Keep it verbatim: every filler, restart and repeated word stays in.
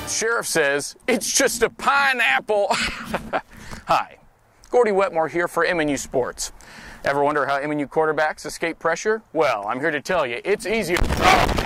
Sheriff says, it's just a pineapple. Hi, Gordie Wetmore here for M N U Sports. Ever wonder how M N U quarterbacks escape pressure? Well, I'm here to tell you, it's easier.